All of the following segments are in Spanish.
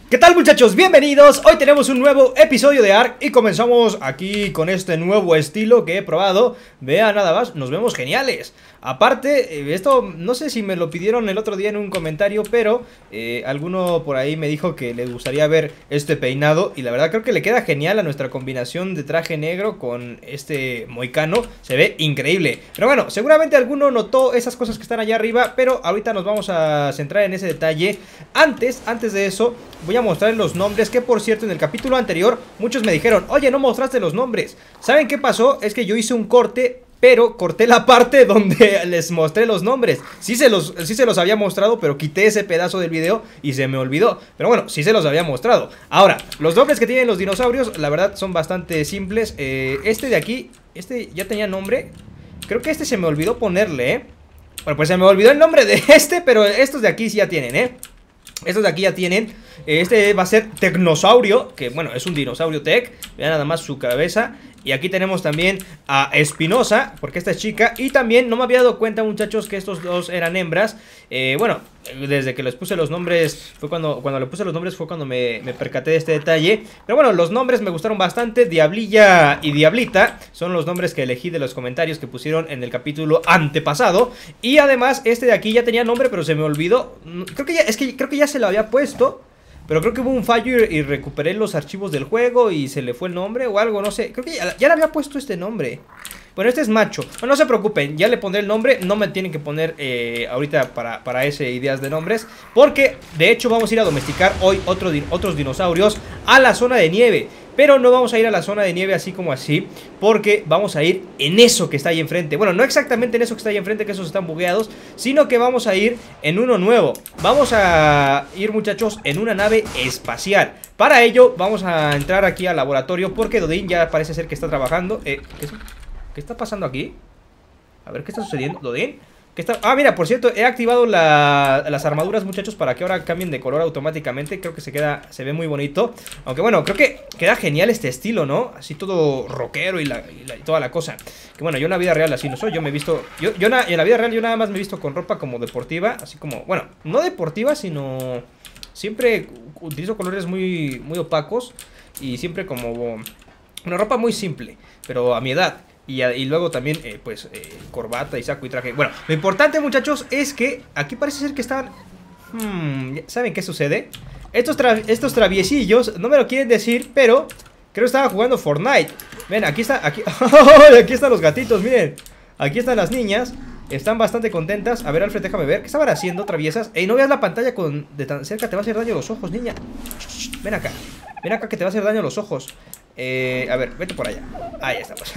¿Qué tal, muchachos? Bienvenidos. Hoy tenemos un nuevo episodio de ARK y comenzamos aquí con este nuevo estilo que he probado. Vean nada más, nos vemos geniales. Aparte, esto no sé si me lo pidieron el otro día en un comentario, pero alguno por ahí me dijo que le gustaría ver este peinado. Y la verdad creo que le queda genial a nuestra combinación de traje negro con este moicano. Se ve increíble. Pero bueno, seguramente alguno notó esas cosas que están allá arriba, pero ahorita nos vamos a centrar en ese detalle. Antes de eso, voy a mostrarles los nombres, que por cierto en el capítulo anterior muchos me dijeron: oye, no mostraste los nombres. ¿Saben qué pasó? Es que yo hice un corte, pero corté la parte donde les mostré los nombres. Sí se los había mostrado, pero quité ese pedazo del video y se me olvidó. Pero bueno, sí se los había mostrado. Ahora, los nombres que tienen los dinosaurios, la verdad son bastante simples. Este de aquí, este ya tenía nombre. Creo que este se me olvidó ponerle, Bueno, pues se me olvidó el nombre de este, pero estos de aquí sí ya tienen, Estos de aquí ya tienen. Este va a ser Tecnosaurio, que bueno, es un dinosaurio tech. Vean nada más su cabeza. Y aquí tenemos también a Espinosa, porque esta es chica. Y también no me había dado cuenta, muchachos, que estos dos eran hembras. Bueno, desde que les puse los nombres fue cuando le puse los nombres fue cuando me percaté de este detalle. Pero bueno, los nombres me gustaron bastante. Diablilla y Diablita son los nombres que elegí de los comentarios que pusieron en el capítulo antepasado. Y además este de aquí ya tenía nombre, pero se me olvidó. Creo que ya se lo había puesto, pero creo que hubo un fallo y recuperé los archivos del juego y se le fue el nombre o algo, no sé. Creo que ya le había puesto este nombre. Bueno, este es macho. Bueno, no se preocupen, ya le pondré el nombre. No me tienen que poner ahorita para ese ideas de nombres, porque de hecho vamos a ir a domesticar hoy otros dinosaurios a la zona de nieve. Pero no vamos a ir a la zona de nieve así como así, porque vamos a ir en eso que está ahí enfrente. Bueno, no exactamente en eso que está ahí enfrente, que esos están bugueados, sino que vamos a ir en uno nuevo. Vamos a ir, muchachos, en una nave espacial. Para ello vamos a entrar aquí al laboratorio, porque Dodin ya parece ser que está trabajando. ¿Qué está pasando aquí? A ver, ¿qué está sucediendo, Dodin? Ah, mira, por cierto, he activado las armaduras, muchachos, para que ahora cambien de color automáticamente. Creo que se ve muy bonito. Aunque bueno, creo que queda genial este estilo, ¿no? Así todo rockero y toda la cosa. Que bueno, yo en la vida real así no soy. Yo me he visto, en la vida real yo nada más me he visto con ropa como deportiva. Así como, bueno, no deportiva, sino siempre utilizo colores muy, muy opacos. Y siempre como una ropa muy simple, pero a mi edad. Y luego también, corbata y saco y traje. Bueno, lo importante, muchachos, es que aquí parece ser que estaban... ¿Saben qué sucede? Estos traviesillos no me lo quieren decir, pero creo que estaban jugando Fortnite. Ven, aquí está, aquí están los gatitos, miren. Aquí están las niñas. Están bastante contentas. A ver, Alfred, déjame ver. ¿Qué estaban haciendo, traviesas? Ey, no veas la pantalla de tan cerca, te va a hacer daño a los ojos, niña. Ven acá. Ven acá que te va a hacer daño a los ojos. A ver, vete por allá. Ahí estamos.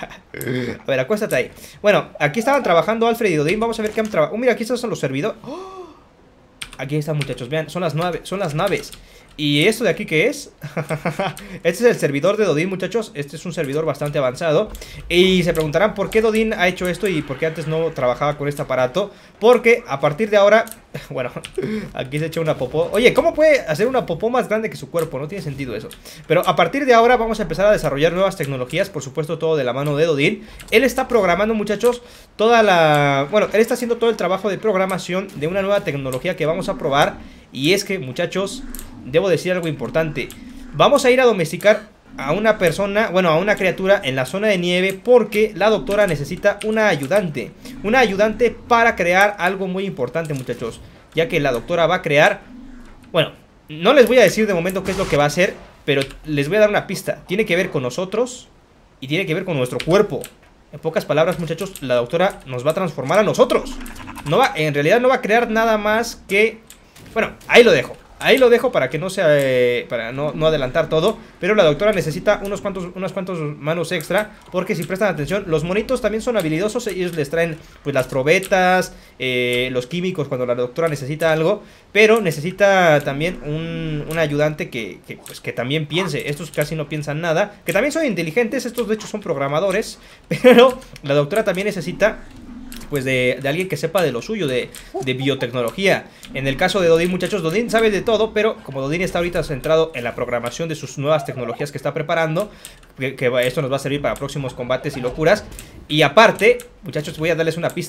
A ver, acuéstate ahí. Bueno, aquí estaban trabajando Alfred y Dodin. Vamos a ver qué han trabajado. Mira, aquí estos son los servidores. ¡Oh! Aquí están, muchachos, vean, son las naves. ¿Y esto de aquí qué es? Este es el servidor de Dodin, muchachos. Este es un servidor bastante avanzado. Y se preguntarán por qué Dodin ha hecho esto y por qué antes no trabajaba con este aparato. Porque a partir de ahora... Bueno, aquí se echa una popó. Oye, ¿cómo puede hacer una popó más grande que su cuerpo? No tiene sentido eso. Pero a partir de ahora vamos a empezar a desarrollar nuevas tecnologías. Por supuesto, todo de la mano de Dodin. Él está programando, muchachos, Bueno, él está haciendo todo el trabajo de programación de una nueva tecnología que vamos a probar. Y es que, muchachos, debo decir algo importante. Vamos a ir a domesticar a una persona, bueno, a una criatura en la zona de nieve, porque la doctora necesita una ayudante. Una ayudante para crear algo muy importante, muchachos. Ya que la doctora va a crear... Bueno, no les voy a decir de momento qué es lo que va a hacer, pero les voy a dar una pista. Tiene que ver con nosotros y tiene que ver con nuestro cuerpo. En pocas palabras, muchachos, la doctora nos va a transformar a nosotros. En realidad no va a crear nada más que... Bueno, ahí lo dejo. Ahí lo dejo para que no sea, para no adelantar todo. Pero la doctora necesita unos cuantos manos extra, porque si prestan atención, los monitos también son habilidosos. Ellos les traen pues las probetas, los químicos cuando la doctora necesita algo. Pero necesita también un ayudante que también piense. Estos casi no piensan nada, que también son inteligentes. Estos de hecho son programadores. Pero la doctora también necesita pues de alguien que sepa de lo suyo, de biotecnología. En el caso de Dodin, muchachos, Dodin sabe de todo, pero como Dodin está ahorita centrado en la programación de sus nuevas tecnologías que está preparando, que esto nos va a servir para próximos combates y locuras. Y aparte, muchachos, voy a darles una pista.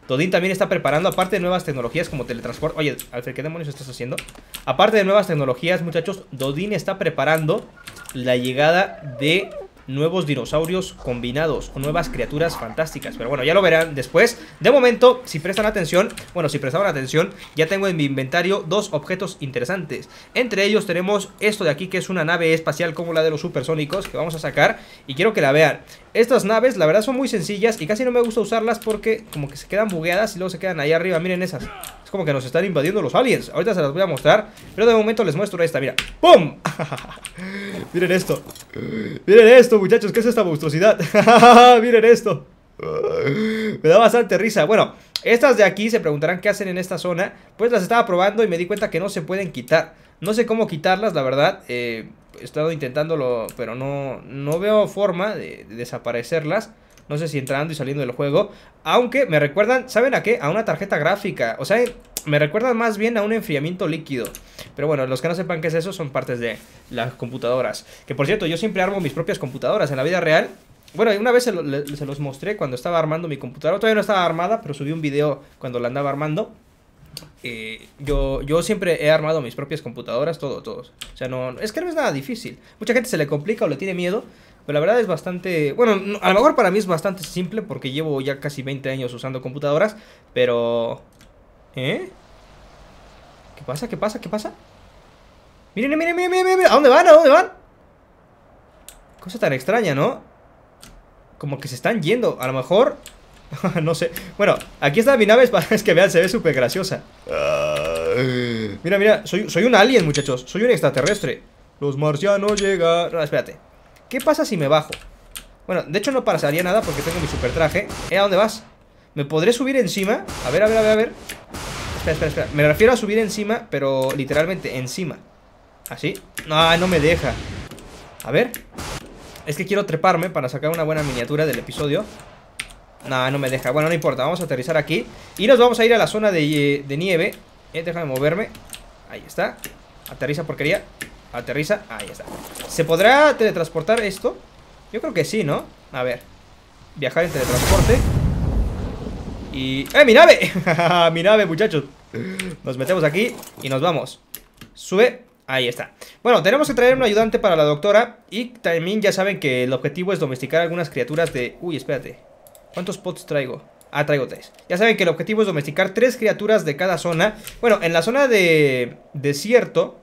Odín también está preparando, aparte de nuevas tecnologías como teletransporte. Oye, Alfred, ¿qué demonios estás haciendo? Aparte de nuevas tecnologías, muchachos, Odín está preparando la llegada de nuevos dinosaurios combinados o nuevas criaturas fantásticas. Pero bueno, ya lo verán después. De momento, si prestan atención, bueno, si prestaron atención, ya tengo en mi inventario dos objetos interesantes. Entre ellos tenemos esto de aquí, que es una nave espacial como la de los supersónicos, que vamos a sacar y quiero que la vean. Estas naves, la verdad, son muy sencillas y casi no me gusta usarlas porque como que se quedan bugueadas y luego se quedan ahí arriba. Miren esas. Es como que nos están invadiendo los aliens. Ahorita se las voy a mostrar, pero de momento les muestro esta, mira. ¡Pum! Miren esto. Miren esto, muchachos, ¿qué es esta monstruosidad? Miren esto. Me da bastante risa. Bueno, estas de aquí se preguntarán qué hacen en esta zona. Pues las estaba probando y me di cuenta que no se pueden quitar. No sé cómo quitarlas, la verdad. He estado intentándolo, pero no veo forma de desaparecerlas. No sé si entrando y saliendo del juego. Aunque me recuerdan, ¿saben a qué? A una tarjeta gráfica. O sea, me recuerdan más bien a un enfriamiento líquido. Pero bueno, los que no sepan qué es eso son partes de las computadoras. Que por cierto, yo siempre armo mis propias computadoras en la vida real. Bueno, una vez se los mostré cuando estaba armando mi computadora. Todavía no estaba armada, pero subí un video cuando la andaba armando. Yo siempre he armado mis propias computadoras, todos. O sea, es que no es nada difícil. Mucha gente se le complica o le tiene miedo, pero la verdad es bastante... Bueno, a lo mejor para mí es bastante simple porque llevo ya casi 20 años usando computadoras. Pero... ¿Qué pasa? ¿Qué pasa? ¿Qué pasa? Miren, miren, miren, miren, miren. ¿A dónde van? ¿A dónde van? Cosa tan extraña, ¿no? Como que se están yendo. A lo mejor... no sé. Bueno, aquí está mi nave. Es que vean, se ve súper graciosa. Mira, mira. Soy un alien, muchachos. Soy un extraterrestre. Los marcianos llegan... No, espérate. ¿Qué pasa si me bajo? Bueno, de hecho no pasaría nada porque tengo mi super traje. ¿A dónde vas? ¿Me podré subir encima? A ver, a ver, a ver, a ver. Espera. Me refiero a subir encima, pero literalmente encima. ¿Así? No, no me deja. A ver. Es que quiero treparme para sacar una buena miniatura del episodio. No me deja. Bueno, no importa, vamos a aterrizar aquí y nos vamos a ir a la zona de nieve. Déjame moverme. Ahí está. Aterriza, porquería. Aterriza, ahí está. ¿Se podrá teletransportar esto? Yo creo que sí, ¿no? A ver. Viajar en teletransporte. Y... ¡Mi nave! Mi nave, muchachos. Nos metemos aquí y nos vamos. Sube. Ahí está. Bueno, tenemos que traer un ayudante para la doctora. Y también ya saben que el objetivo es domesticar algunas criaturas de... Uy, espérate. ¿Cuántos pots traigo? Ah, traigo 3. Ya saben que el objetivo es domesticar 3 criaturas de cada zona. Bueno, en la zona de desierto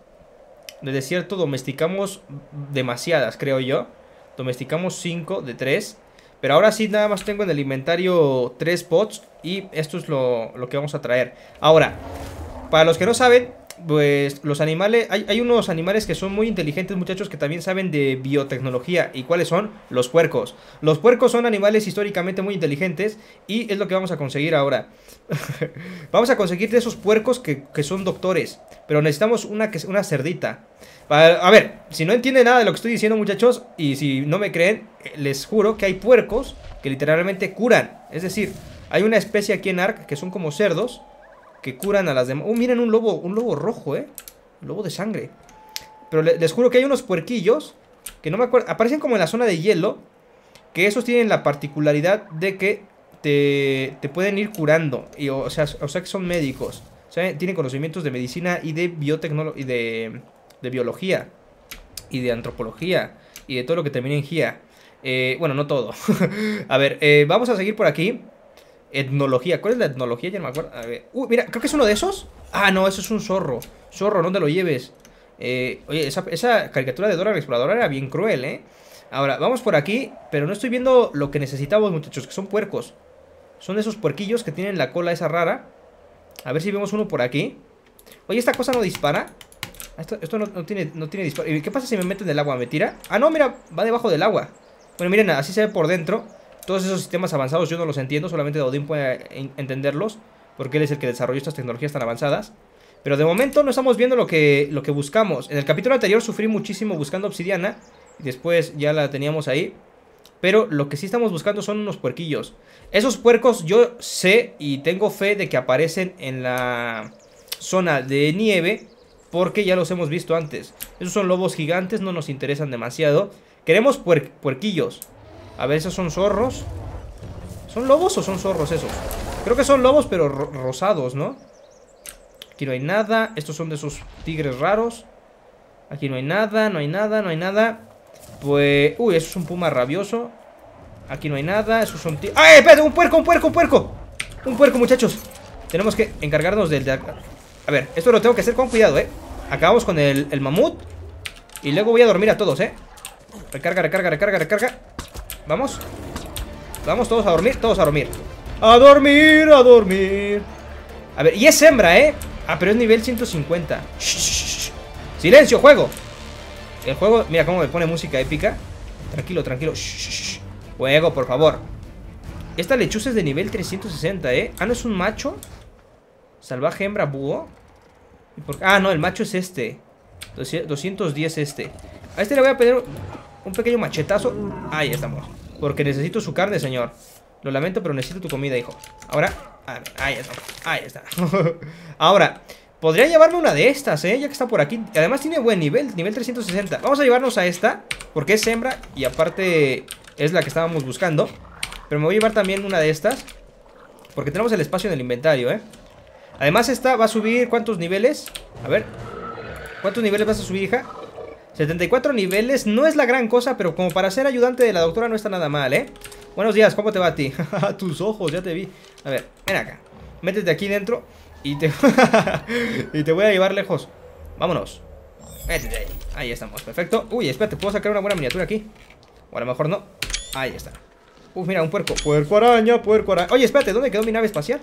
domesticamos demasiadas, creo yo. Domesticamos 5 de 3. Pero ahora sí nada más tengo en el inventario 3 pots. Y esto es lo que vamos a traer. Ahora, para los que no saben, pues los animales, hay unos animales que son muy inteligentes, muchachos, que también saben de biotecnología. ¿Y cuáles son? Los puercos. Los puercos son animales históricamente muy inteligentes y es lo que vamos a conseguir ahora. Vamos a conseguir de esos puercos que son doctores, pero necesitamos una cerdita. A ver, si no entienden nada de lo que estoy diciendo, muchachos, y si no me creen, les juro que hay puercos que literalmente curan. Es decir, hay una especie aquí en Ark que son como cerdos que curan a las demás. Miren, un lobo rojo, un lobo de sangre. Pero les juro que hay unos puerquillos que no me acuerdo, aparecen como en la zona de hielo, que esos tienen la particularidad de que te pueden ir curando. O sea que son médicos. O sea, tienen conocimientos de medicina y de biotecnología, y de biología, y de antropología, y de todo lo que termina en gía. Bueno, no todo. A ver, vamos a seguir por aquí. Etnología, ¿cuál es la etnología? Ya no me acuerdo. A ver. Mira, creo que es uno de esos. Ah, no, eso es un zorro. Zorro, no te lo lleves. Oye, esa caricatura de Dora la Exploradora era bien cruel, Ahora, vamos por aquí, pero no estoy viendo lo que necesitamos, muchachos, que son puercos. Son esos puerquillos que tienen la cola esa rara. A ver si vemos uno por aquí. Oye, ¿esta cosa no dispara? Esto no tiene disparo. ¿Y qué pasa si me meten del agua? ¿Me tira? Ah, no, mira, va debajo del agua. Bueno, miren, así se ve por dentro. Todos esos sistemas avanzados yo no los entiendo. Solamente Odín puede entenderlos, porque él es el que desarrolló estas tecnologías tan avanzadas. Pero de momento no estamos viendo lo que buscamos. En el capítulo anterior sufrí muchísimo buscando obsidiana. Y después ya la teníamos ahí. Pero lo que sí estamos buscando son unos puerquillos. Esos puercos yo sé y tengo fe de que aparecen en la zona de nieve, porque ya los hemos visto antes. Esos son lobos gigantes, no nos interesan demasiado. Queremos puerquillos. A ver, esos son zorros. ¿Son lobos o son zorros esos? Creo que son lobos, pero rosados, ¿no? Aquí no hay nada. Estos son de esos tigres raros. Aquí no hay nada, no hay nada, no hay nada. Pues... Uy, eso es un puma rabioso. Aquí no hay nada, esos son... ¡Ay, espérate! ¡Un puerco, un puerco, un puerco! Un puerco, muchachos. Tenemos que encargarnos del... A ver, esto lo tengo que hacer con cuidado, Acabamos con el mamut. Y luego voy a dormir a todos, Recarga, recarga, recarga, recarga. Vamos. Vamos todos a dormir, todos a dormir. A dormir, a dormir. A ver, y es hembra, Ah, pero es nivel 150. Shh. Silencio, juego. El juego, mira cómo me pone música épica. Tranquilo, tranquilo. Shh. Juego, por favor. Esta lechuza es de nivel 360, Ah, ¿no es un macho? Salvaje hembra búho. Ah, no, el macho es este. 210 este. A este le voy a pedir un pequeño machetazo. Ahí estamos. Porque necesito su carne, señor. Lo lamento, pero necesito tu comida, hijo. Ahora, ahí está. Ahí está. Ahora, podría llevarme una de estas, ya que está por aquí. Además tiene buen nivel, nivel 360. Vamos a llevarnos a esta, porque es hembra y aparte es la que estábamos buscando. Pero me voy a llevar también una de estas, porque tenemos el espacio en el inventario, Además esta va a subir, ¿cuántos niveles? A ver, ¿cuántos niveles vas a subir, hija? 74 niveles, no es la gran cosa, pero como para ser ayudante de la doctora no está nada mal, Buenos días, ¿cómo te va a ti? Tus ojos, ya te vi. A ver, ven acá. Métete aquí dentro y te... y te voy a llevar lejos. Vámonos. Métete ahí. Ahí estamos, perfecto. Uy, espérate, ¿puedo sacar una buena miniatura aquí? O a lo mejor no. Ahí está. Uf, mira, un puerco. Puerco araña, puerco araña. Oye, espérate, ¿dónde quedó mi nave espacial?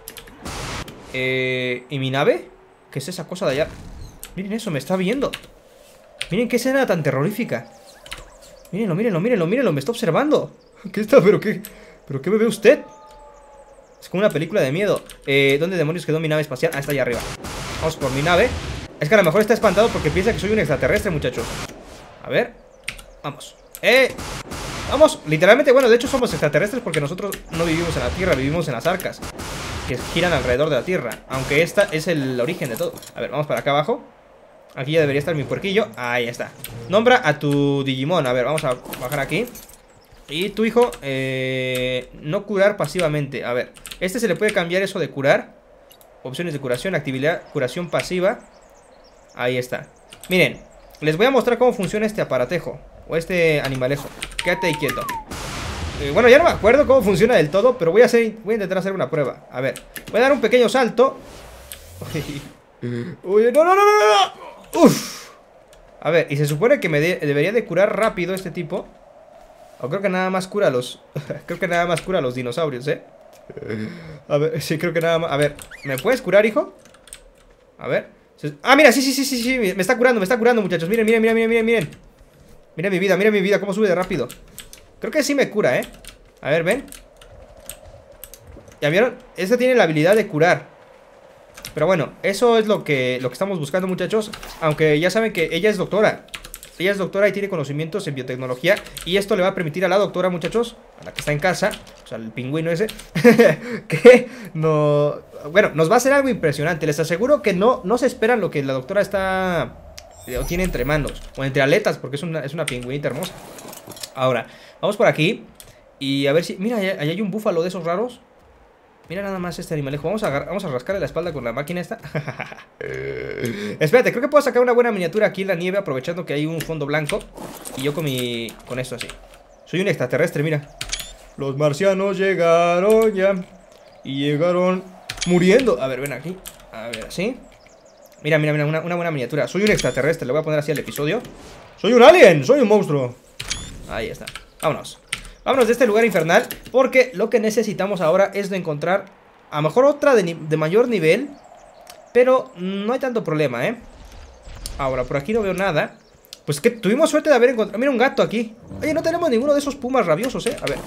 ¿Y mi nave? ¿Qué es esa cosa de allá? Miren eso, me está viendo. Miren qué escena tan terrorífica. Mírenlo, mírenlo, mírenlo, mírenlo, me está observando. ¿Qué está? ¿Pero qué me ve usted? Es como una película de miedo. ¿Dónde demonios quedó mi nave espacial? Ah, está allá arriba. Vamos por mi nave. Es que a lo mejor está espantado porque piensa que soy un extraterrestre, muchachos. A ver. Vamos. Vamos. Literalmente, bueno, de hecho somos extraterrestres porque nosotros no vivimos en la Tierra, vivimos en las arcas que giran alrededor de la Tierra. Aunque esta es el origen de todo. A ver, vamos para acá abajo. Aquí ya debería estar mi puerquillo. Ahí está. Nombra a tu Digimon. A ver, vamos a bajar aquí. Y tu hijo, no curar pasivamente. A ver, este se le puede cambiar eso de curar. Opciones de curación, actividad, curación pasiva. Ahí está. Miren, les voy a mostrar cómo funciona este aparatejo. O este animalejo. Quédate ahí quieto. Bueno, ya no me acuerdo cómo funciona del todo, pero voy a intentar hacer una prueba. A ver, voy a dar un pequeño salto. Uy, no, no, no, no, no. Uf. A ver, y se supone que me debería de curar rápido este tipo. O creo que nada más cura a los... creo que nada más cura a los dinosaurios, A ver, sí, creo que nada más... A ver, ¿me puedes curar, hijo? A ver. Ah, mira, sí, me está curando, muchachos. Miren, miren, miren, miren, miren, miren. Miren mi vida, cómo sube de rápido. Creo que sí me cura, A ver, ven. ¿Ya vieron? Esta tiene la habilidad de curar. Pero bueno, eso es lo que estamos buscando, muchachos. Aunque ya saben que ella es doctora. Ella es doctora y tiene conocimientos en biotecnología. Y esto le va a permitir a la doctora, muchachos, a la que está en casa, o sea, el pingüino ese, que no... Bueno, nos va a hacer algo impresionante. Les aseguro que no se esperan lo que la doctora está... o tiene entre manos, o entre aletas, porque es una pingüinita hermosa. Ahora, vamos por aquí. Y a ver si... Mira, allá hay un búfalo de esos raros. Mira nada más este animalejo. Vamos a rascarle la espalda con la máquina esta. Espérate, creo que puedo sacar una buena miniatura aquí en la nieve, aprovechando que hay un fondo blanco. Y yo con esto así. Soy un extraterrestre, mira. Los marcianos llegaron ya. Y llegaron muriendo. A ver, ven aquí. A ver, así. Mira, mira, mira, una buena miniatura. Soy un extraterrestre, le voy a poner así al episodio. Soy un alien, soy un monstruo. Ahí está, vámonos. Vámonos de este lugar infernal, porque lo que necesitamos ahora es de encontrar a lo mejor otra de mayor nivel. Pero no hay tanto problema, Ahora, por aquí no veo nada. Pues que tuvimos suerte de haber encontrado... Mira, un gato aquí. Oye, no tenemos ninguno de esos pumas rabiosos, A ver.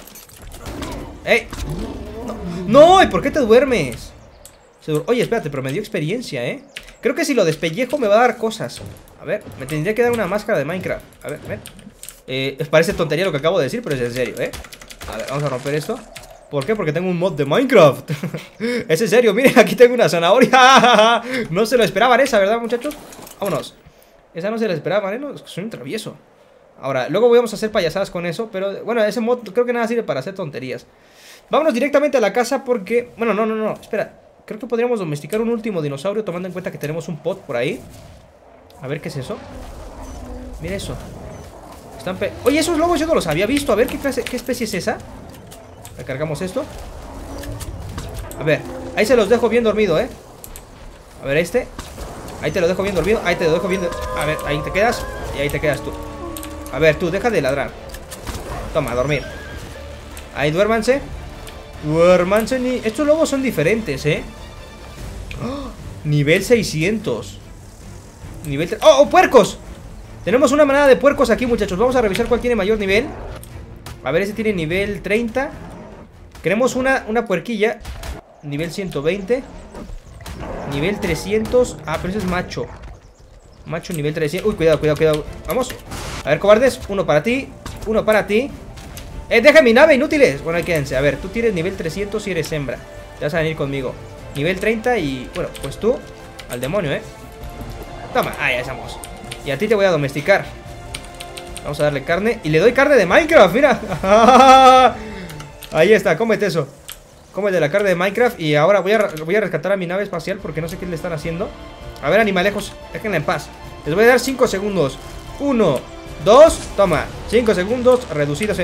¡Ey! ¡No! ¿Y por qué te duermes? Oye, espérate, pero me dio experiencia, Creo que si lo despellejo me va a dar cosas. A ver, me tendría que dar una máscara de Minecraft. A ver, ven. Parece tontería lo que acabo de decir, pero es en serio, A ver, vamos a romper esto. ¿Por qué? Porque tengo un mod de Minecraft. Es en serio, miren, aquí tengo una zanahoria. No se lo esperaban esa, ¿verdad, muchachos? Vámonos. Esa no se la esperaban, No, soy un travieso. Ahora, luego vamos a hacer payasadas con eso, pero bueno, ese mod creo que nada sirve para hacer tonterías. Vámonos directamente a la casa porque... Bueno, no, espera. Creo que podríamos domesticar un último dinosaurio tomando en cuenta que tenemos un pot por ahí. A ver, ¿qué es eso? Mira eso. Oye, esos lobos yo no los había visto. A ver, ¿qué especie es esa? Recargamos esto. A ver, ahí se los dejo bien dormido, ¿eh? A ver, este. Ahí te lo dejo bien dormido. Ahí te lo dejo bien... A ver, ahí te quedas. Y ahí te quedas tú. A ver, tú, deja de ladrar. Toma, a dormir. Ahí, duérmanse. Duérmanse. Estos lobos son diferentes, ¿eh? ¡Oh! Nivel 600. Nivel 3. ¡Oh, puercos! Tenemos una manada de puercos aquí, muchachos. Vamos a revisar cuál tiene mayor nivel. A ver, ese tiene nivel 30. Queremos una puerquilla. Nivel 120. Nivel 300. Ah, pero ese es macho. Macho nivel 300. Uy, cuidado. Vamos. A ver, cobardes. Uno para ti. Uno para ti. Deja mi nave, inútiles. Bueno, ahí quédense. A ver, tú tienes nivel 300 y eres hembra. Te vas a venir conmigo. Nivel 30 y... Bueno, pues tú. Al demonio, Toma, ahí estamos. Y a ti te voy a domesticar. Vamos a darle carne. Y le doy carne de Minecraft, mira. Ahí está, cómete eso. Cómete la carne de Minecraft. Y ahora voy a rescatar a mi nave espacial porque no sé qué le están haciendo. A ver, animalejos, déjenla en paz. Les voy a dar 5 segundos. 1, 2, toma. 5 segundos, reducidos.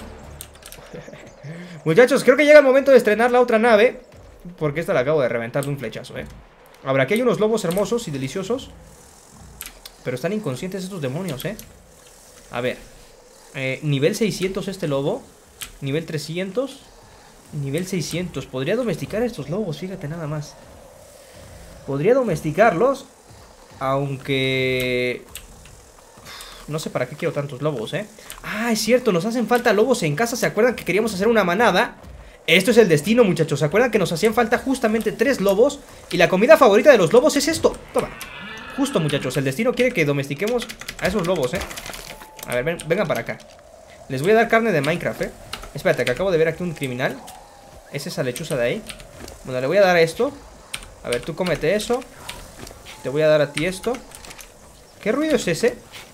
Muchachos, creo que llega el momento de estrenar la otra nave. Porque esta la acabo de reventar de un flechazo, Ahora, aquí hay unos lobos hermosos y deliciosos. Pero están inconscientes estos demonios, A ver, nivel 600 este lobo. Nivel 300. Nivel 600. Podría domesticar a estos lobos, fíjate nada más. Podría domesticarlos. Aunque... no sé para qué quiero tantos lobos, Ah, es cierto, nos hacen falta lobos en casa. ¿Se acuerdan que queríamos hacer una manada? Esto es el destino, muchachos. ¿Se acuerdan que nos hacían falta justamente 3 lobos? Y la comida favorita de los lobos es esto. Toma. Justo, muchachos, el destino quiere que domestiquemos a esos lobos, A ver, vengan para acá. Les voy a dar carne de Minecraft, Espérate, que acabo de ver aquí un criminal. Es esa lechuza de ahí. Bueno, le voy a dar esto. A ver, tú cómete eso. Te voy a dar a ti esto. ¿Qué ruido es ese?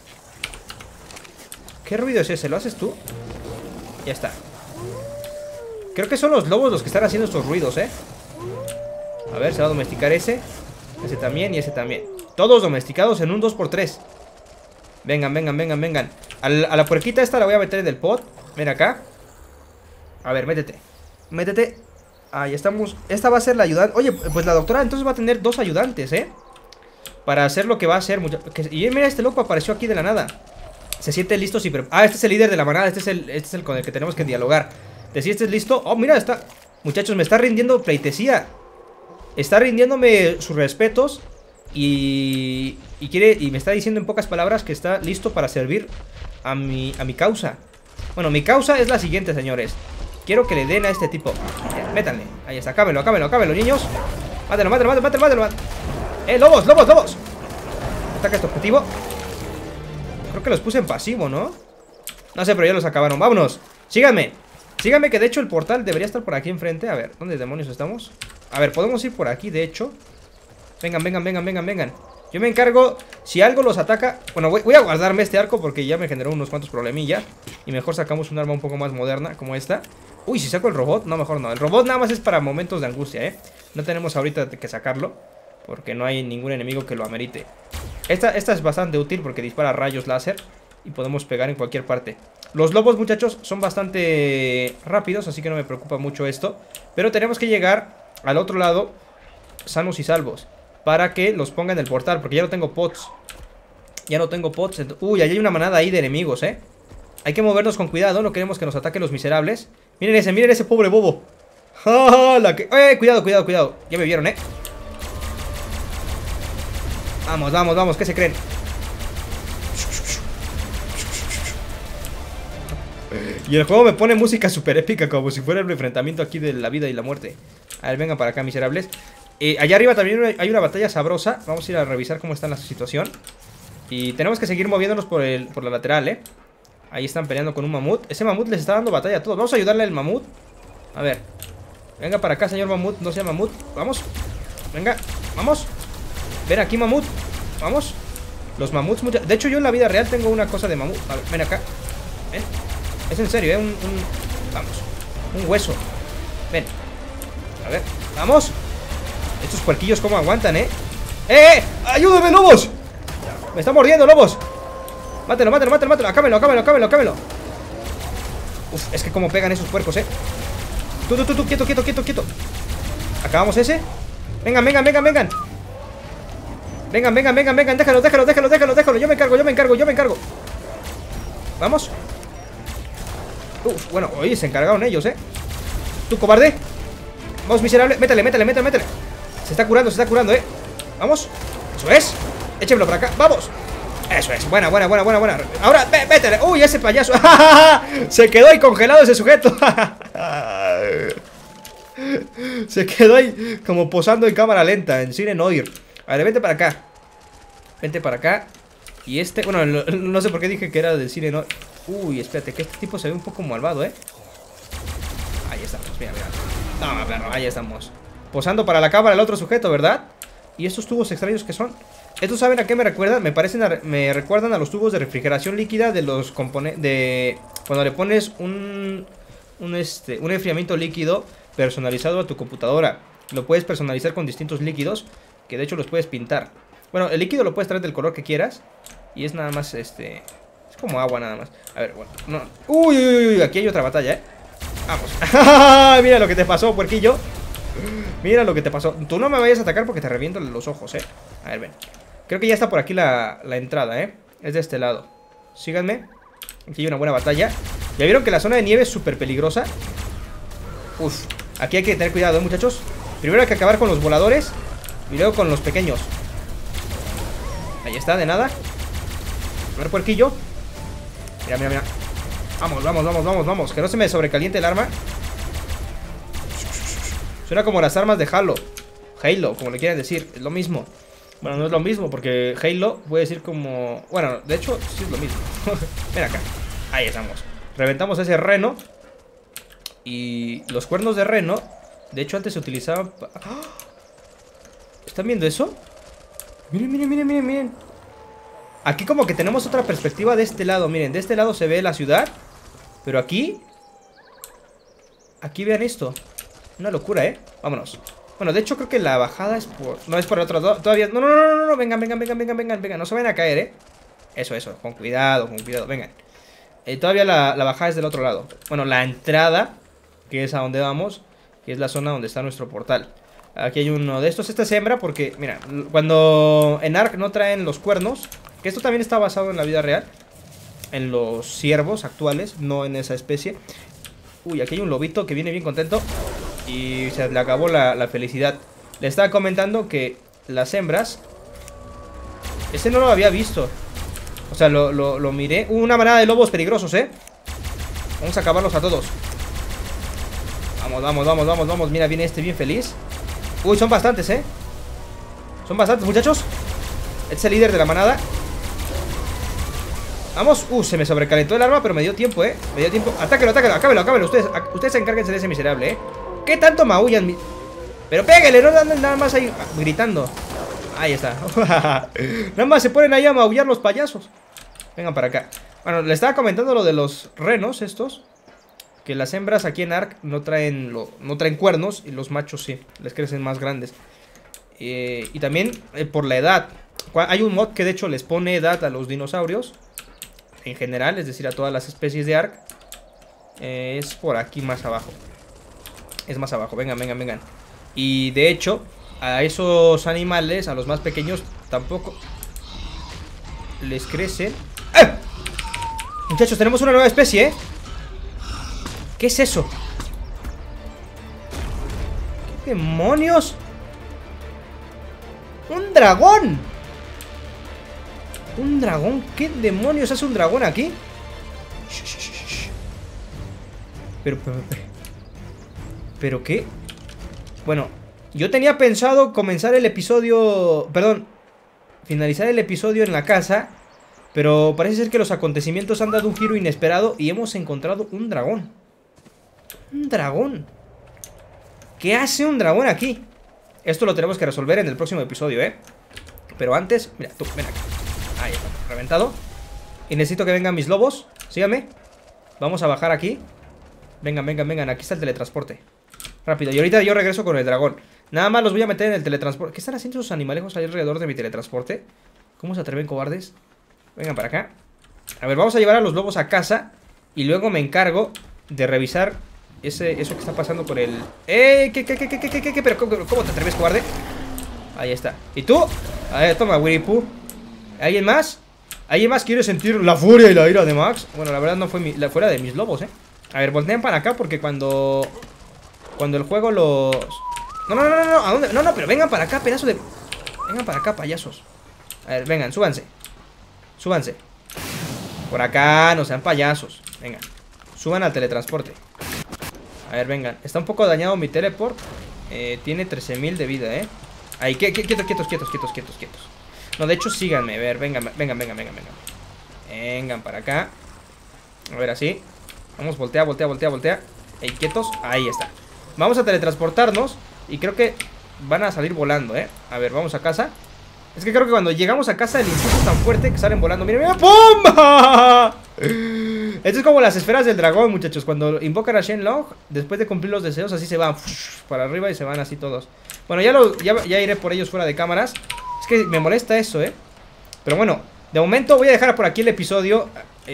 ¿Qué ruido es ese? ¿Lo haces tú? Ya está. Creo que son los lobos los que están haciendo estos ruidos, A ver, se va a domesticar ese. Ese también y ese también. Todos domesticados en un 2×3. Vengan. A la puerquita esta la voy a meter en el pot. Ven acá. A ver, métete. Ahí estamos. Esta va a ser la ayudante. Oye, pues la doctora entonces va a tener 2 ayudantes, para hacer lo que va a hacer. Y mira, este loco apareció aquí de la nada. Se siente listo. Este es el líder de la manada. Este es el con el que tenemos que dialogar. Si este es listo. Oh, mira, está. Muchachos, me está rindiendo pleitesía. Está rindiéndome sus respetos. Y me está diciendo en pocas palabras que está listo para servir a mi causa. Bueno, mi causa es la siguiente, señores. Quiero que le den a este tipo. Métanle. Ahí está, acábenlo, niños. Mátelo. Lobos. Ataca este objetivo. Creo que los puse en pasivo, ¿no? No sé, pero ya los acabaron. Vámonos. Síganme, que de hecho el portal debería estar por aquí enfrente. A ver, ¿dónde demonios estamos? A ver, podemos ir por aquí, de hecho. Vengan. Yo me encargo, si algo los ataca. Bueno, voy a guardarme este arco porque ya me generó unos cuantos problemillas. Y mejor sacamos un arma un poco más moderna, como esta. Uy, si saco el robot, no, mejor no. El robot nada más es para momentos de angustia, No tenemos ahorita que sacarlo porque no hay ningún enemigo que lo amerite. Esta es bastante útil porque dispara rayos láser y podemos pegar en cualquier parte. Los lobos, muchachos, son bastante rápidos, así que no me preocupa mucho esto. Pero tenemos que llegar al otro lado sanos y salvos para que los ponga en el portal, porque ya no tengo pots. Uy, ahí hay una manada ahí de enemigos, Hay que movernos con cuidado, no queremos que nos ataquen los miserables. Miren ese pobre bobo. Cuidado. Ya me vieron, Vamos, ¿qué se creen? Y el juego me pone música súper épica, como si fuera el enfrentamiento aquí de la vida y la muerte. A ver, vengan para acá, miserables. Allá arriba también hay una batalla sabrosa. Vamos a ir a revisar cómo está la situación. Y tenemos que seguir moviéndonos por la lateral, Ahí están peleando con un mamut. Ese mamut les está dando batalla a todos. Vamos a ayudarle al mamut. A ver. Venga para acá, señor mamut. No sea mamut. Vamos. Venga, vamos. Ven aquí, mamut. Vamos. Los mamuts, de hecho yo en la vida real tengo una cosa de mamut. A ver, ven acá. Ven. Es en serio, vamos. Un hueso. Ven. A ver, vamos. Estos puerquillos cómo aguantan, ¡Eh! ¡Ayúdame, lobos! Me está mordiendo, lobos. Mátelo, mátelo, mátelo, mátelo. Acábelo. Uf, es que cómo pegan esos puercos, Tú, quieto. Acabamos ese. Vengan. Vengan. Déjalo. Yo me encargo. Vamos. Bueno, oye, se encargaron ellos, Tú, cobarde. Vamos, miserable. Métele. Se está curando, Vamos. Eso es. Échemelo para acá. Vamos. Eso es. Buena. Ahora, métele. Uy, ese payaso. Se quedó ahí congelado ese sujeto. Se quedó ahí como posando en cámara lenta, en cine noir. A ver, vente para acá. Y bueno, no sé por qué dije que era del cine noir. Uy, espérate, que este tipo se ve un poco malvado, Ahí estamos, mira. No, perro, ahí estamos. Posando para la cámara el otro sujeto, ¿verdad? ¿Y estos tubos extraños qué son? ¿Estos saben a qué me recuerdan? Me recuerdan a los tubos de refrigeración líquida de los componentes. Cuando le pones un enfriamiento líquido personalizado a tu computadora. Lo puedes personalizar con distintos líquidos, que de hecho los puedes pintar. Bueno, el líquido lo puedes traer del color que quieras. Y es nada más es como agua nada más. A ver, bueno, no. Uy, aquí hay otra batalla, Vamos. Mira lo que te pasó, puerquillo. Mira lo que te pasó. Tú no me vayas a atacar porque te reviento los ojos, A ver, ven. Creo que ya está por aquí la entrada, Es de este lado. Síganme. Aquí hay una buena batalla. ¿Ya vieron que la zona de nieve es súper peligrosa? Uf, aquí hay que tener cuidado, muchachos. Primero hay que acabar con los voladores y luego con los pequeños. Ahí está, de nada. A ver, puerquillo. Mira. Vamos. Que no se me sobrecaliente el arma. Suena como las armas de Halo, como le quieran decir, es lo mismo. Bueno, no es lo mismo porque Halo puede decir como... Bueno, de hecho, sí es lo mismo. Ven acá, ahí estamos. Reventamos ese reno. Y los cuernos de reno, de hecho antes se utilizaban... ¡Oh! ¿Están viendo eso? Miren. Aquí como que tenemos otra perspectiva de este lado. Miren, de este lado se ve la ciudad. Pero aquí vean esto. Una locura, Vámonos. Bueno, de hecho creo que la bajada es por... No, es por el otro lado. Todavía... No. Vengan. No se vayan a caer, Eso. Con cuidado. Vengan. Todavía la bajada es del otro lado. Bueno, la entrada, que es a donde vamos, que es la zona donde está nuestro portal. Aquí hay uno de estos. Esta es hembra porque, mira, cuando en Ark no traen los cuernos, que esto también está basado en la vida real, en los ciervos actuales, no en esa especie. Uy, aquí hay un lobito que viene bien contento y se le acabó la felicidad. Le estaba comentando que las hembras... Ese no lo había visto. O sea, lo miré. Una manada de lobos peligrosos, Vamos a acabarlos a todos. Vamos. Mira, viene este bien feliz. Uy, son bastantes, Son bastantes, muchachos. Este es el líder de la manada. Vamos. Se me sobrecalentó el arma, pero me dio tiempo, Me dio tiempo. Atáquelo. Acábelo. Ustedes encárguense de ese miserable, ¿Qué tanto maullan? Pero pégale, no anden nada más ahí gritando. Ahí está. Nada más se ponen ahí a maullar los payasos. Vengan para acá. Bueno, le estaba comentando lo de los renos estos. Que las hembras aquí en Ark no traen cuernos. Y los machos sí, les crecen más grandes. Y también por la edad. Hay un mod que de hecho les pone edad a los dinosaurios. En general, es decir, a todas las especies de Ark. Es por aquí más abajo. Es más abajo, vengan. Y de hecho, a esos animales, a los más pequeños, tampoco les crecen. ¡Ah! Muchachos, tenemos una nueva especie, ¿Qué es eso? ¿Qué demonios? ¡Un dragón! ¿Un dragón? ¿Qué demonios hace un dragón aquí? ¿Pero qué? Bueno, yo tenía pensado comenzar el episodio... Perdón, finalizar el episodio en la casa. Pero parece ser que los acontecimientos han dado un giro inesperado y hemos encontrado un dragón. Un dragón. ¿Qué hace un dragón aquí? Esto lo tenemos que resolver en el próximo episodio, Pero antes, mira, tú, ven aquí. Ahí está, reventado. Y necesito que vengan mis lobos. Síganme. Vamos a bajar aquí. Vengan, aquí está el teletransporte. Rápido, y ahorita yo regreso con el dragón. Nada más los voy a meter en el teletransporte. ¿Qué están haciendo esos animalejos ahí alrededor de mi teletransporte? ¿Cómo se atreven, cobardes? Vengan para acá. A ver, vamos a llevar a los lobos a casa. Y luego me encargo de revisar eso que está pasando con el... ¿Qué? ¿Pero cómo te atreves, cobarde? Ahí está. ¿Y tú? A ver, toma, Winnie Pooh. ¿Alguien más? ¿Alguien más quiere sentir la furia y la ira de Max? Bueno, la verdad no fue la fuera de mis lobos, A ver, volteen para acá porque cuando el juego los... No, ¿a dónde? No, pero vengan para acá, pedazo de... Vengan para acá, payasos. A ver, vengan, súbanse. Súbanse. Por acá, no sean payasos. Vengan, suban al teletransporte. A ver, vengan. Está un poco dañado mi teleport. Tiene 13.000 de vida, Ahí, quietos. No, de hecho, síganme. A ver, vengan. Vengan para acá. A ver, así. Vamos, voltea. Ahí, quietos. Ahí está. Vamos a teletransportarnos. Y creo que van a salir volando, A ver, vamos a casa. Es que creo que cuando llegamos a casa el instinto es tan fuerte que salen volando. Miren, ¡pum! Esto es como las esferas del dragón, muchachos. Cuando invocan a Shenlong, después de cumplir los deseos, así se van para arriba y se van así todos. Bueno, ya iré por ellos fuera de cámaras. Es que me molesta eso, Pero bueno, de momento voy a dejar por aquí el episodio.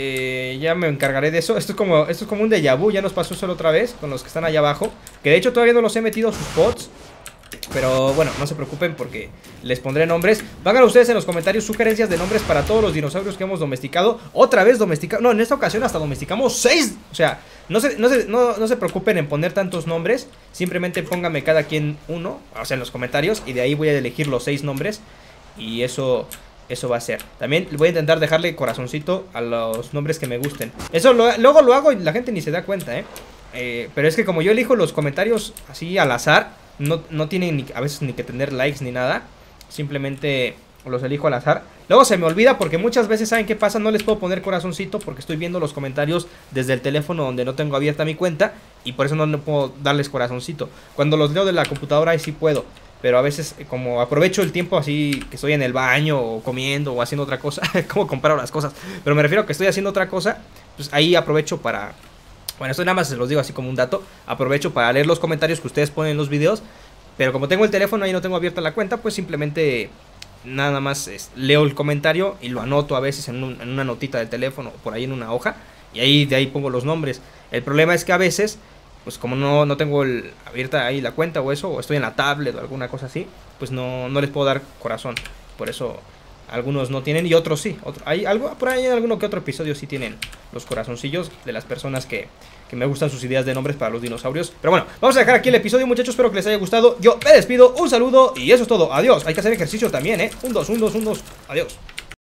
Ya me encargaré de eso. Esto es como un déjà vu. Ya nos pasó solo otra vez con los que están allá abajo. Que de hecho todavía no los he metido a sus pods. Pero bueno, no se preocupen porque les pondré nombres. Pongan ustedes en los comentarios sugerencias de nombres para todos los dinosaurios que hemos domesticado. Otra vez domesticado. No, en esta ocasión hasta domesticamos 6. O sea, no se preocupen en poner tantos nombres. Simplemente pónganme cada quien uno, o sea, en los comentarios. Y de ahí voy a elegir los 6 nombres. Y eso va a ser. También voy a intentar dejarle corazoncito a los nombres que me gusten. Eso luego lo hago y la gente ni se da cuenta, pero es que como yo elijo los comentarios así al azar, no tienen a veces ni que tener likes ni nada. Simplemente los elijo al azar. Luego se me olvida porque muchas veces, ¿saben qué pasa? No les puedo poner corazoncito porque estoy viendo los comentarios desde el teléfono donde no tengo abierta mi cuenta. Y por eso no puedo darles corazoncito. Cuando los leo de la computadora ahí sí puedo. Pero a veces como aprovecho el tiempo así que estoy en el baño o comiendo o haciendo otra cosa. Como comparo las cosas. Pero me refiero a que estoy haciendo otra cosa. Pues ahí aprovecho para... Bueno, esto nada más se los digo así como un dato. Aprovecho para leer los comentarios que ustedes ponen en los videos. Pero como tengo el teléfono y no tengo abierta la cuenta, pues simplemente nada más leo el comentario y lo anoto a veces en una notita del teléfono o por ahí en una hoja. Y de ahí pongo los nombres. El problema es que a veces, pues como no tengo abierta ahí la cuenta o eso, o estoy en la tablet o alguna cosa así, pues no les puedo dar corazón. Por eso algunos no tienen y otros sí. Por ahí en alguno que otro episodio sí tienen los corazoncillos de las personas que me gustan sus ideas de nombres para los dinosaurios. Pero bueno, vamos a dejar aquí el episodio, muchachos. Espero que les haya gustado. Yo me despido, un saludo y eso es todo. Adiós. Hay que hacer ejercicio también, 1, 2, 1, 2, 1, 2. Adiós.